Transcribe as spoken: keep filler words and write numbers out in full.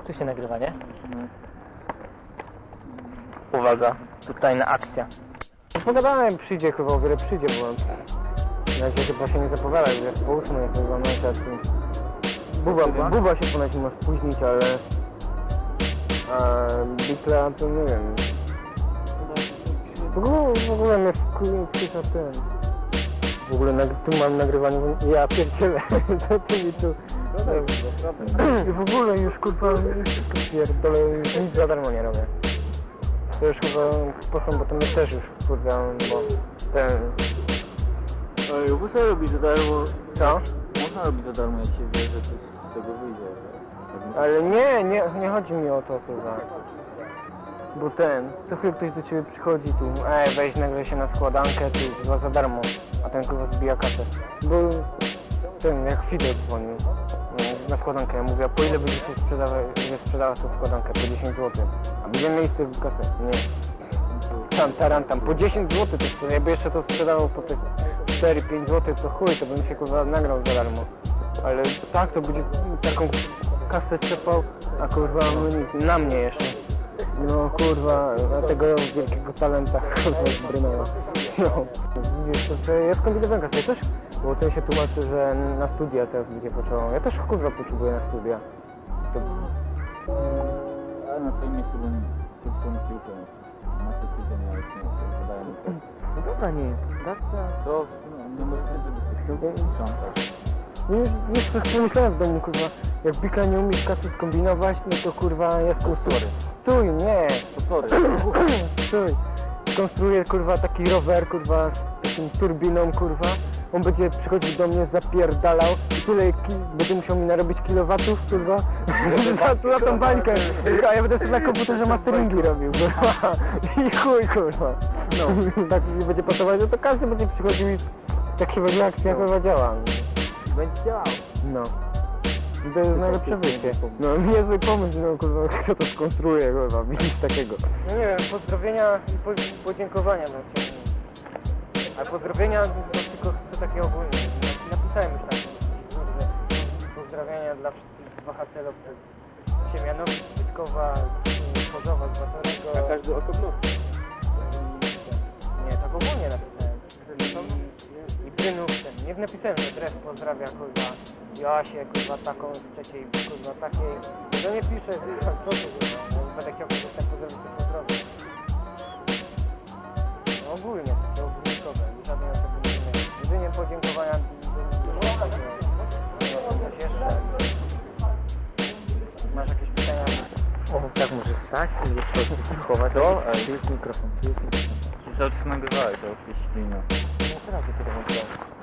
Tu się nagrywa, nie? Uwaga, tu tajna akcja. Pogadałem, przyjdzie chyba, o wiele przyjdzie, bo na razie chyba się nie zapowiada, że jest po ósmej, jak chyba męża. Buba, Buba się ponoć ma spóźnić, ale a Bikla to nie wiem. W ogóle, w ogóle mnie wkurza ten. W ogóle nag tu mam nagrywanie, ja pierdzielę, to ty mi tu. I w ogóle już kurwa, wszystko pierdolę, już nic za darmo nie robię. To już chyba poszłam, bo to mnie też już wkurwiałem, bo ten... Ej, można robić za darmo. Co? Można robić za darmo, jak się wie, że coś z tego wyjdzie. Ale nie, nie, nie chodzi mi o to chyba. Bo ten, co chwilę ktoś do ciebie przychodzi tu, ej, weź nagle się na składankę, tu chyba za darmo, a ten kurwa zbija kasę. Bo ten, jak Fidel dzwonił na składankę, ja mówię, a po ile będziecie sprzedawać, sprzedawać tą składankę? Po dziesięć złotych. A będziemy mieli z tego kasę? Nie. Tam, taran, tam, po dziesięć złotych, to jakby jeszcze to sprzedawał po tych cztery pięć złotych, to chuj, to bym się kurwa nagrał za darmo. Ale tak, to będzie taką kasę trzepał, a kurwa nic, na mnie jeszcze. No kurwa, na tego wielkiego talenta kurwa zbrynęła. No, widzisz, to ja skombinowałem kasę też, bo ten się tłumaczy, że na studia teraz będzie potrzebował. Ja też kurwa potrzebuję na studia. To... Ale na swoim miejscu bym szybko na piłkę. Na to studia nie jest, nie wydaje mi się. No dobra, nie, tak, tak. To no, nie możecie żeby tych sprzątać. Już, już coś pomyślałem w domu, kurwa, jak Bika nie umiesz kasy skombinować, no to kurwa jest konstruuję. Stój, nie! Potwory. Stój. Skonstruuję kurwa taki rower, kurwa, z taką turbiną, kurwa. On będzie przychodził do mnie, zapierdalał i tyle będzie musiał mi narobić kilowatów, kurwa, za, za tą bańkę. A ja będę sobie na komputerze masteringi robił, kurwa. I chuj, kurwa. No, tak mi będzie pasować, no to każdy będzie przychodził i tak się będzie akcja kurwa działa. Będzie działał. No. I to jest najlepsze wyjście. No niezły pomysł, no kurwa, kto to skonstruuje, kurwa, widzisz takiego. No nie wiem, pozdrowienia i po, podziękowania dla Ciebie. A pozdrowienia to tylko chcę takie ogólne. Napisałem już tam, że pozdrowienia dla wszystkich bohaterów z Siemianowic, Zbytkowa, Chorzowa, z Batorego. A każdy osobno? Nie, tak ogólnie napisałem. I Brynów ten. Nie napisałem, że Dres pozdrawia, kurwa, Joasię, kurwa, taką z trzeciej, kurwa, takiej. No nie piszę, co to, kurwa, będę chciał kogoś tak pozdrowić, to pozdrowię. No ogólnie, takie ogólnikowe, żadnej osoby nie wiem. Jedynie podziękowania do coś jeszcze. Masz jakieś pytania? O, tak może stać i gdzieś to chować. To? Ej, tu jest mikrofon, tu jest mikrofon. Cały czas nagrywałeś, to jakieś ślina. No teraz dopiero nagrywałem.